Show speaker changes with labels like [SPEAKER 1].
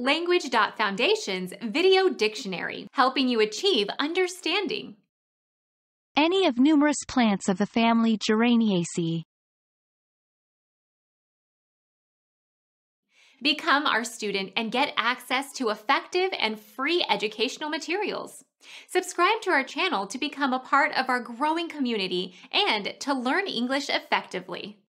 [SPEAKER 1] Language.Foundation's Video Dictionary, helping you achieve understanding.
[SPEAKER 2] Any of numerous plants of the family Geraniaceae.
[SPEAKER 1] Become our student and get access to effective and free educational materials. Subscribe to our channel to become a part of our growing community and to learn English effectively.